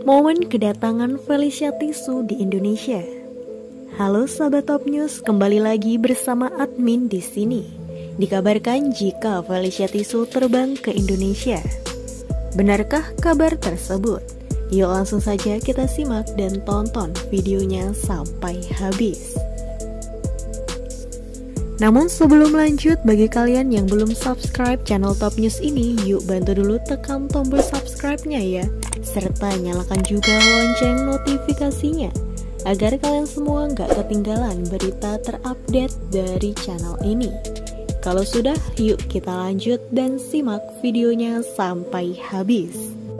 Momen kedatangan Felicia Tisu di Indonesia. Halo sahabat Top News, kembali lagi bersama admin di sini. Dikabarkan jika Felicia Tisu terbang ke Indonesia. Benarkah kabar tersebut? Yuk langsung saja kita simak dan tonton videonya sampai habis. Namun sebelum lanjut, bagi kalian yang belum subscribe channel Top News ini, yuk bantu dulu tekan tombol subscribe-nya ya, serta nyalakan juga lonceng notifikasinya, agar kalian semua nggak ketinggalan berita terupdate dari channel ini. Kalau sudah, yuk kita lanjut dan simak videonya sampai habis.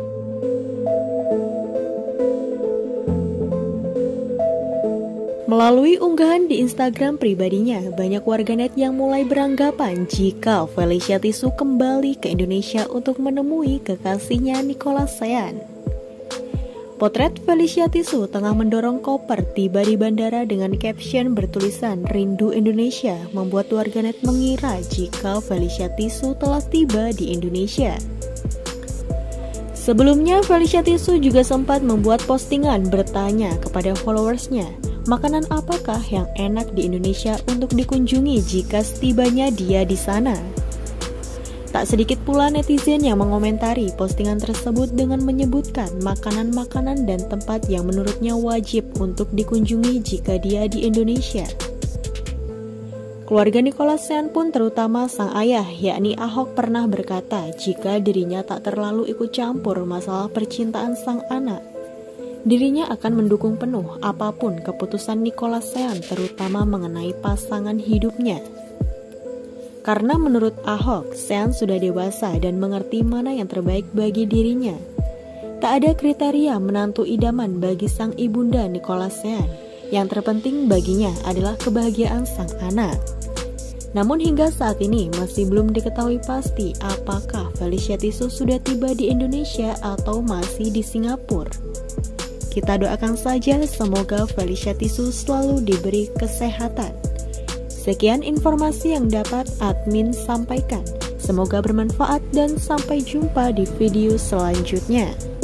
Melalui unggahan di Instagram pribadinya, banyak warganet yang mulai beranggapan jika Felicia Tisu kembali ke Indonesia untuk menemui kekasihnya Nicholas Sean. Potret Felicia Tisu tengah mendorong koper tiba di bandara dengan caption bertulisan "Rindu Indonesia" membuat warganet mengira jika Felicia Tisu telah tiba di Indonesia. Sebelumnya, Felicia Tisu juga sempat membuat postingan bertanya kepada followersnya, makanan apakah yang enak di Indonesia untuk dikunjungi jika setibanya dia di sana? Tak sedikit pula netizen yang mengomentari postingan tersebut dengan menyebutkan makanan-makanan dan tempat yang menurutnya wajib untuk dikunjungi jika dia di Indonesia. Keluarga Nicholas Sean pun, terutama sang ayah yakni Ahok, pernah berkata jika dirinya tak terlalu ikut campur masalah percintaan sang anak. Dirinya akan mendukung penuh apapun keputusan Nicholas Sean, terutama mengenai pasangan hidupnya. Karena menurut Ahok, Sean sudah dewasa dan mengerti mana yang terbaik bagi dirinya. Tak ada kriteria menantu idaman bagi sang ibunda Nicholas Sean. Yang terpenting baginya adalah kebahagiaan sang anak. Namun hingga saat ini masih belum diketahui pasti apakah Felicia Tisu sudah tiba di Indonesia atau masih di Singapura. Kita doakan saja semoga Felicia Tisu selalu diberi kesehatan. Sekian informasi yang dapat admin sampaikan. Semoga bermanfaat dan sampai jumpa di video selanjutnya.